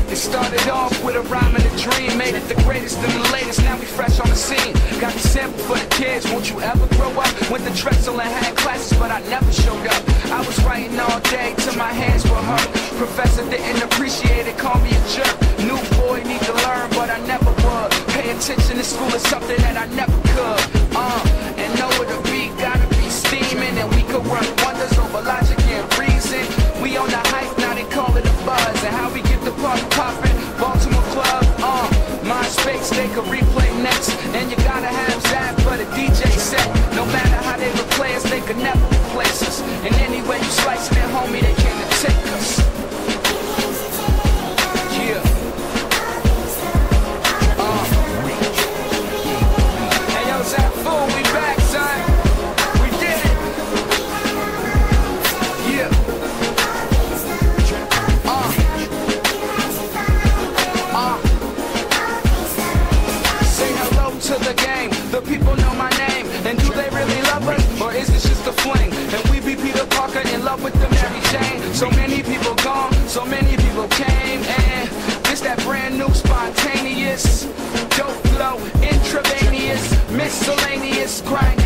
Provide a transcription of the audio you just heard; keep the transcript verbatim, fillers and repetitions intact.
It started off with a rhyme and a dream, made it the greatest and the latest, now we fresh on the scene. Got the sample for the kids, won't you ever grow up? Went to Drexel and had classes, but I never showed up. I was writing all day till my hands were hurt. Professor didn't appreciate it, called me a jerk. New boy, need to learn, but I never would. Pay attention to school is something that I never could. Uh, and know where the beat gotta be steaming, and we could work wonders over logic and reason. We on the hype, now they call it a buzz. And how we get the party poppin', Baltimore club, uh, MySpace, they could replay next. And you gotta have that for the D J set. No matter how they replay us, they could never replace us. And anyway you slicing it, homie, they came to take us. Yeah. Uh. Hey yo, Zxflo, we back, son. We did it. Yeah. Uh. Uh. Say hello to the game. The people know my name. And do they really love us? Or is this just a fling? And we be Peter Parker in love with the Mary Jane. So many people gone, so many people came. And this that brand new spontaneous dope flow, intravenous, miscellaneous, grind